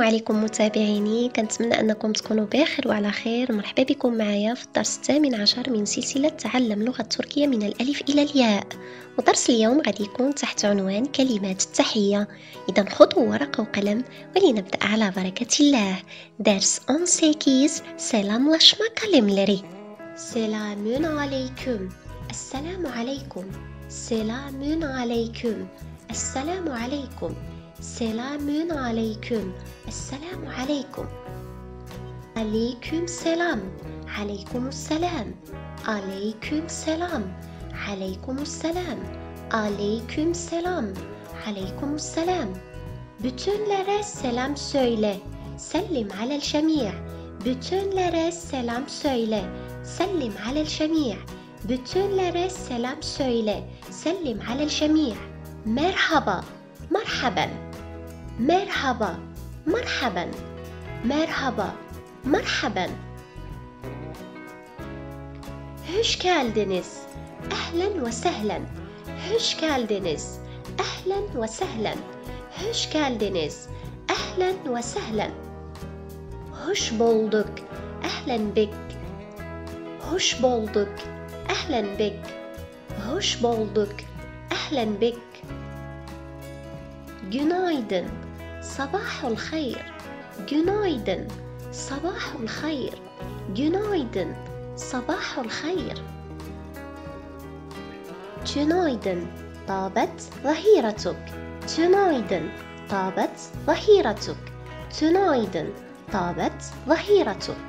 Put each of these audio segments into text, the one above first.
عليكم متابعيني، كنتمنى أنكم تكونوا بخير وعلى خير. مرحبا بكم معايا في الدرس 18 من سلسلة تعلم لغة التركية من الألف إلى الياء. ودرس اليوم غادي يكون تحت عنوان كلمات التحية. إذا خذوا ورقة وقلم ولنبدأ على بركة الله. درس 18 selamlaşma kalemleri. Selamün aleyküm. Esselamu aleyküm. Selamün aleyküm. Esselamu aleyküm. Selamün aleyküm. Esselamu aleyküm. Aleyküm selam. Aleykümselam. Aleyküm selam. Aleykümselam. Aleyküm selam. Aleykümselam. Bütünlere selam söyle. Sellim alel cemii. Bütünlere selam söyle. Sellim alel cemii. Bütünlere selam söyle. Sellim alel cemii. Merhaba. مرحبا مرحبا مرحبا مرحبا مرحبا. Hoş geldiniz. أهلا وسهلا. Hoş geldiniz. أهلا وسهلا. Hoş geldiniz. أهلا وسهلا. Hoş bulduk. أهلا بك. Hoş bulduk. أهلا بك. Hoş bulduk. أهلا بك. Günaydın. Sabahul hayır. Günaydın. Sabahul hayır. Günaydın. Sabahul hayır. Tünaydın. Tabat zahiratuk. Tünaydın. Tabat zahiratuk. Tünaydın. Tabat zahiratuk.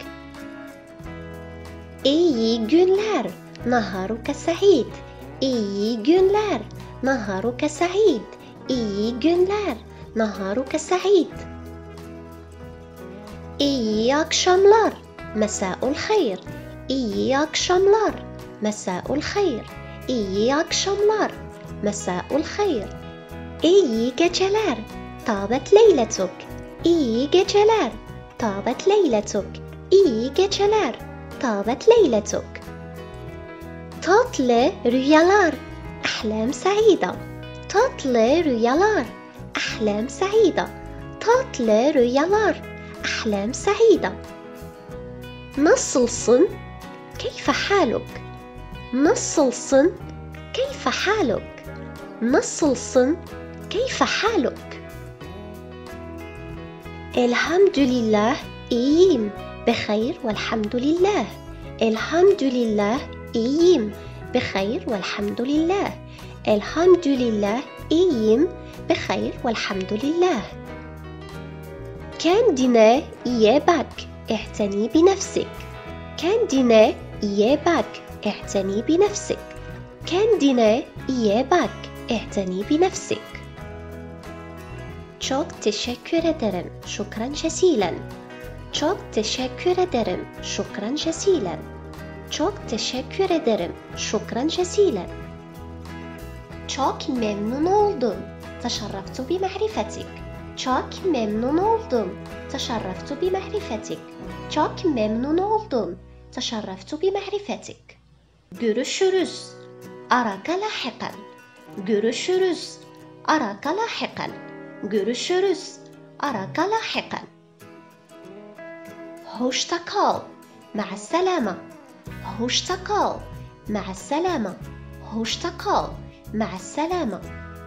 İyi günler. Naharuka sa'id. İyi günler. Naharuka sa'id. İyi günler. Naharuka sa'id. İyi akşamlar. Mesaul hayır. İyi akşamlar. Mesaul hayır. İyi akşamlar. Mesaul hayır. İyi geceler. Tabat leyletuk. İyi geceler. Tabat leyletuk. İyi geceler. Tabat leyletuk. Tatlı rüyalar. Ahlam sa'ida. Tatlı rüyalar. Ahlam sa'ida. Tatlı rüyalar. Ahlam sa'ida. Nasılsın? Keyfe haluk? Nasılsın? Keyfe haluk? Nasılsın? Keyfe haluk? Elhamdülillah iyiyim. Bexeyr velhamdülillah. Elhamdülillah iyiyim. Bexeyr velhamdülillah. Elhamdülillah iyiyim. Bexeyr velhamdülillah. Kendine iyi bak. İhteni binefsik. Kendine iyi bak. İhteni binefsik. Kendine iyi bak. İhteni binefsik. Çok teşekkür ederim. Şükran cesilen. Çok teşekkür ederim. Şükran cesilen. Çok teşekkür ederim. Şükran cesilen. Çok memnun oldum. Teşerraftu bi ma'rifetik. Çok memnun oldum. Teşerraftu bi ma'rifetik. Çok memnun oldum. Teşerraftu bi ma'rifetik. Görüşürüz. Araka lahiqan. Görüşürüz. Araka lahiqan. Görüşürüz. Araka lahiqan. Hoşça kal. Ma'a selama. Hoşça kal. Ma'a selama. Hoşça kal. Ma'a selama.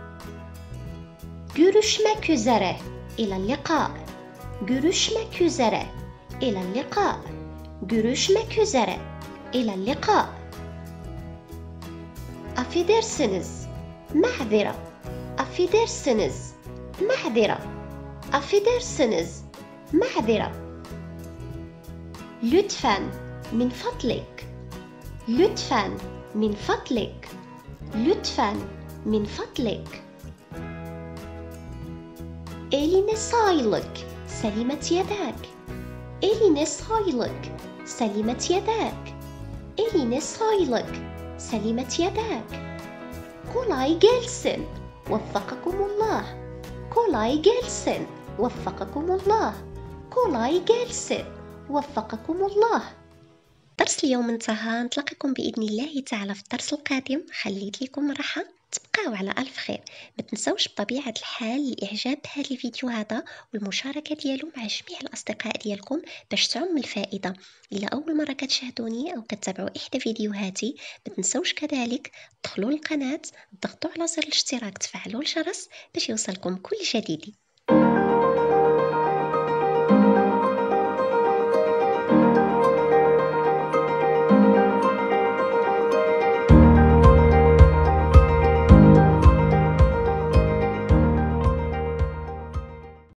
Görüşmek üzere. İlal liqa. Görüşmek üzere. İlal liqa. Görüşmek üzere. İlal liqa. Affedersiniz. Ma'zira. Affedersiniz. Ma'zira. Affedersiniz. Ma'zira. Lütfen. Min fadlik. Lütfen. Min fadlik. Lütfen. Min fadlik. Eline sağlık. Selimet yedak. Eline sağlık. Selimet yedak. Eline sağlık. Selimet yedak. Kolay gelsin. Vaffakakumullah. Kolay gelsin. Vaffakakumullah. Kolay gelsin. وفقكم الله. درس اليوم انتهى. نتلاقيكم بإذن الله تعالى في الدرس القادم. خليت لكم راحة تبقاو. نتلاقاو على ألف خير. ما تنسوش بطبيعة الحال الإعجاب بهذا الفيديو هذا والمشاركة ديالو مع جميع الأصدقاء ديالكم باش تعم الفائدة. إلى أول مرة كتشاهدوني أو كتتابعوا إحدى فيديوهاتي ما تنسوش كذلك تدخلوا القناة، تضغطوا على زر الاشتراك، تفعلوا الجرس باش يوصلكم كل جديد.